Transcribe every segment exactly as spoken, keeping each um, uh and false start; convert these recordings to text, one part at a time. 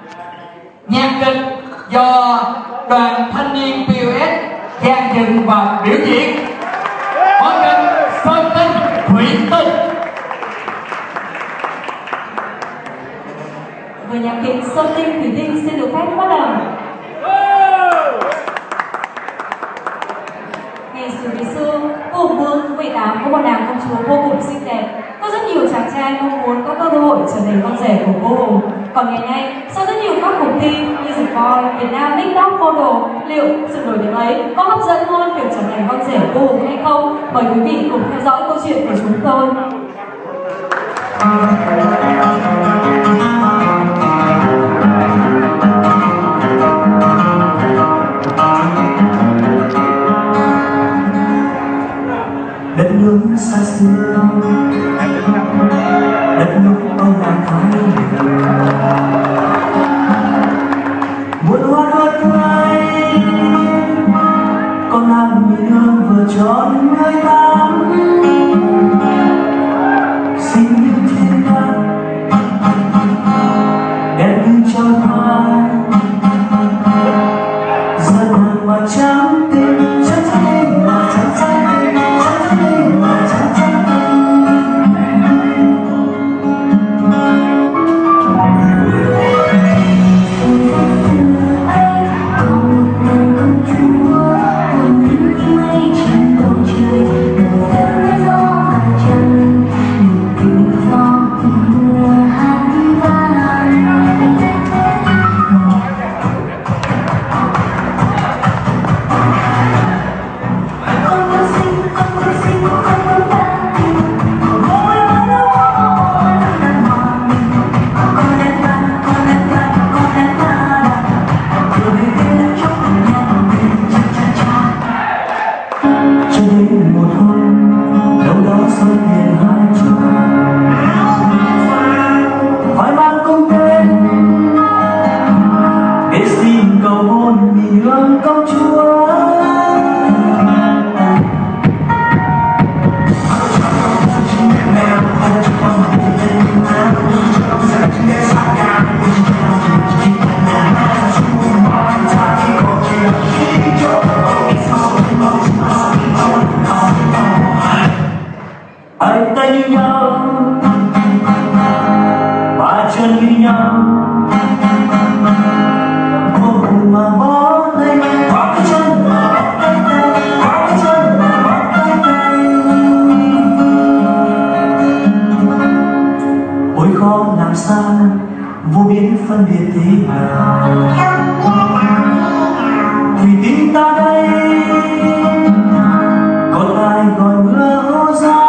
Nhạc kịch do đoàn thanh niên pê o ét dàn dựng và biểu diễn. Hoan nghênh Sơn Tinh Thủy Tinh. Với nhạc kịch Sơn Tinh Thủy Tinh xin được phép bắt đầu. Ngày xưa ngày xưa, cô Hồng Vương vị tám có một nàng công chúa vô cùng xinh đẹp. Có rất nhiều chàng trai mong muốn có cơ hội trở thành con rể của cô Hồng. Còn ngày nay, sau rất nhiều các cuộc thi như The Voice, Việt Nam Big Top Model, liệu sự nổi tiếng ấy có hấp dẫn hơn việc trở thành con rể cô Hồng hay không? Mời quý vị cùng theo dõi câu chuyện của chúng tôi. Đất nước xa xưa, đất nước ông đang thái muôn hoa đua tươi, con nam như hương vừa tròn mười tám, xinh như thiên đàng, đẹp như trong hoa, giờ nàng mà trắng tim, trắng tim mà trắng trắng. Vô biên phân biệt thế nào, thủy tinh ta đây còn ai gọi mưa hô gió.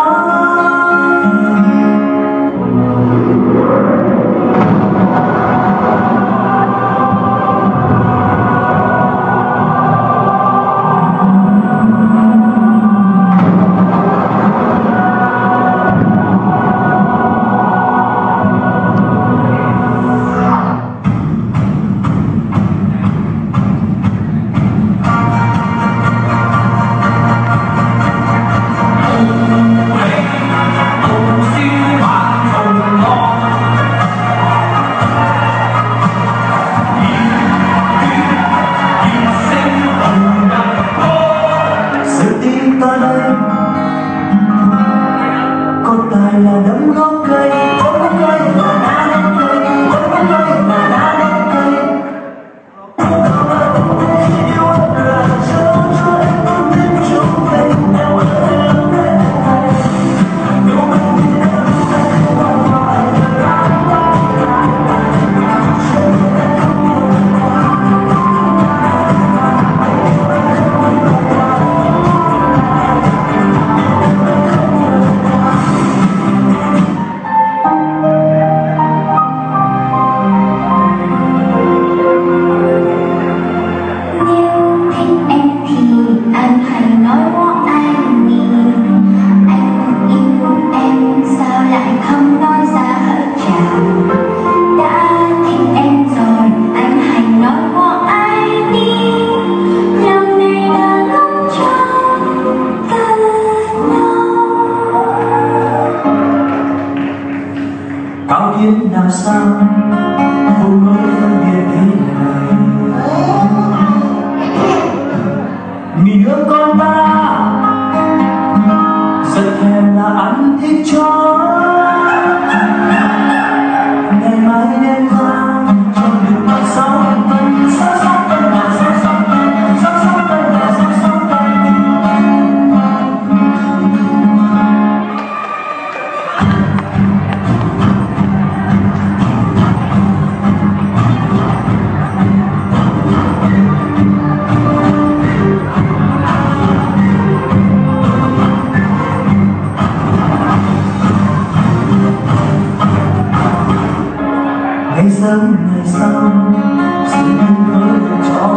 sau sự tình với cho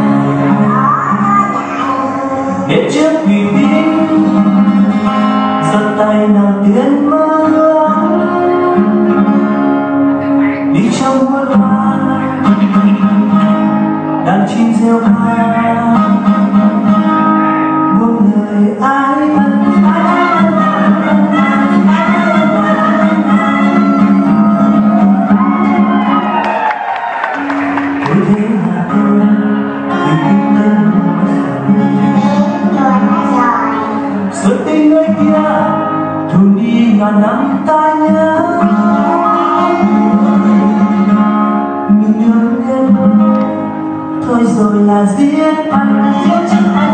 biết trước vì biết giật tay nào tiến mơ đi trong muôn hoa đàn chim reo ca buông lời ai xuân tình nơi kia thu đi ngàn năm ta nhớ mình nhớ em thôi rồi là giết anh giết chắc anh